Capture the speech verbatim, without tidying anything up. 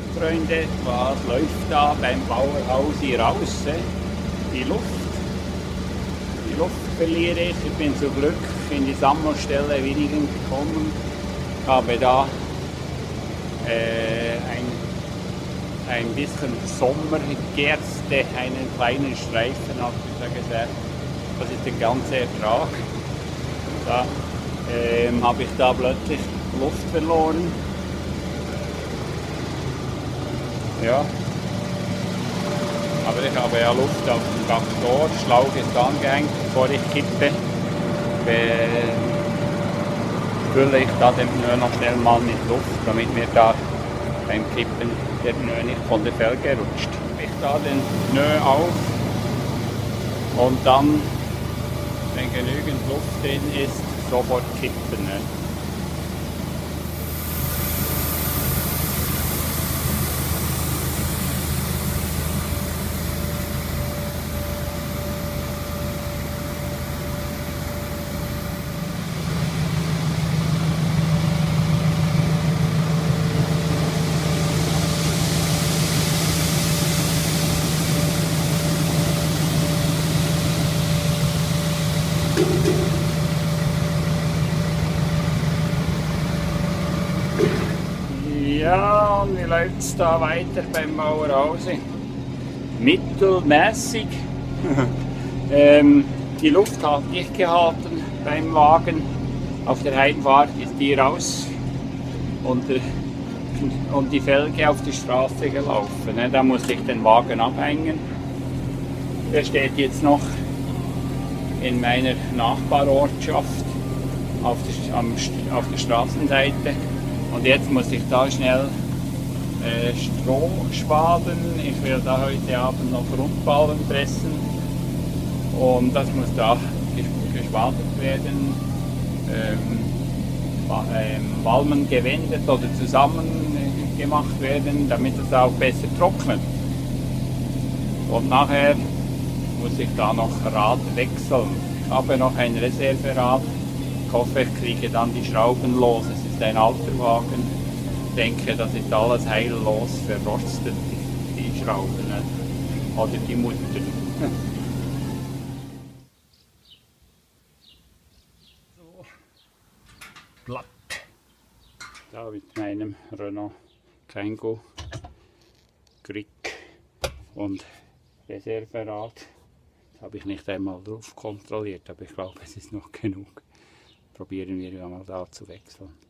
Freunde, was läuft da beim Bauerhaus hier raus? Die Luft. Die Luft verliere ich. Ich bin zum Glück in die Sammelstelle Winningen gekommen. Habe da äh, ein, ein bisschen Sommergerste, einen kleinen Streifen, habe ich ja gesagt. Das ist der ganze Ertrag. Da ähm, habe ich da plötzlich Luft verloren. Ja, aber ich habe ja Luft auf dem Traktor, Schlauch ist angehängt, bevor ich kippe, fülle ich da den Pneu noch schnell mal mit Luft, damit mir da beim Kippen der Pneu nicht von der Felge rutscht. Ich da den Pneu auf und dann, wenn genügend Luft drin ist, sofort kippen. Ne? Ja, und wie läuft es da weiter beim Bauerhause? Mittelmäßig. ähm, die Luft hat nicht gehalten beim Wagen. Auf der Heimfahrt ist die raus und, der, und die Felge auf die Straße gelaufen. Ne? Da musste ich den Wagen abhängen. Der steht jetzt noch in meiner Nachbarortschaft auf der, am, auf der Straßenseite. Und jetzt muss ich da schnell äh, Stroh schwaden. Ich will da heute Abend noch Rundballen pressen. Und das muss da geschwadet werden. Ähm, ähm, Balmen gewendet oder zusammen gemacht werden, damit es auch besser trocknet. Und nachher muss ich da noch Rad wechseln. Ich habe noch ein Reserverad. Ich hoffe, ich kriege dann die Schrauben los. Es ist ein alter Wagen. Ich denke, das ist alles heillos verrostet, die, die Schrauben. Ne? Oder die Mutter. So. Glatt. Da mit meinem Renault Kangoo Grick und Reserverad. Das habe ich nicht einmal drauf kontrolliert, aber ich glaube, es ist noch genug. Probieren wir mal da zu wechseln.